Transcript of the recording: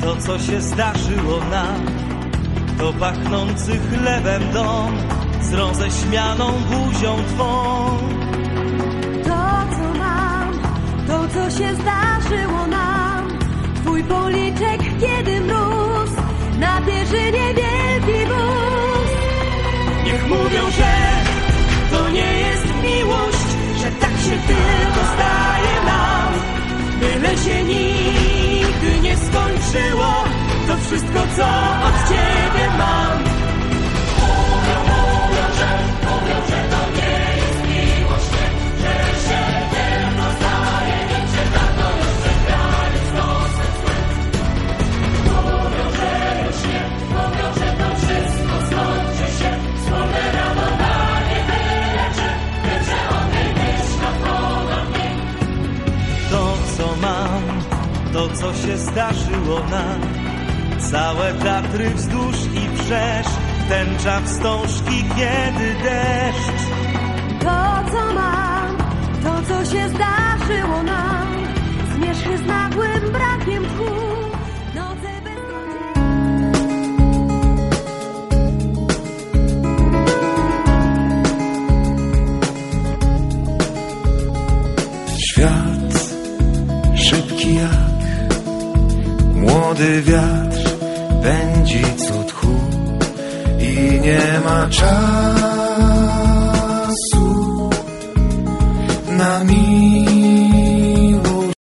To, co się zdarzyło nam, to pachnący chlebem dom z roześmianą buzią twą. To, co mam, to, co się zdarzyło nam, twój policzek, kiedy mróz na pierzynie wielki wóz. Niech mówią, że to nie jest miłość, że tak się tylko zdaje nam. Byle się nigdy nie skończyło to wszystko, co od ciebie mam. Mówią, że to nie jest miłość, że się tylko zdaje im, że dawno już przegrali z losem złym. Mówią, że już nie, mówią, że to wszystko skończy się. Wspólne rano na nie wyleczy, wiem, że o tej myślą ponad nim. To, co mam, to, co się zdarzyło nam, całe Tatry wzdłuż i wszerz, tęcza wstążki, kiedy deszcz. To, co mam, to, co się zdarzyło nam, zmierzchy z nagłym brakiem tchu, noce bez Świat szybki jak młody wiatr, pędzi co tchu i nie ma czasu na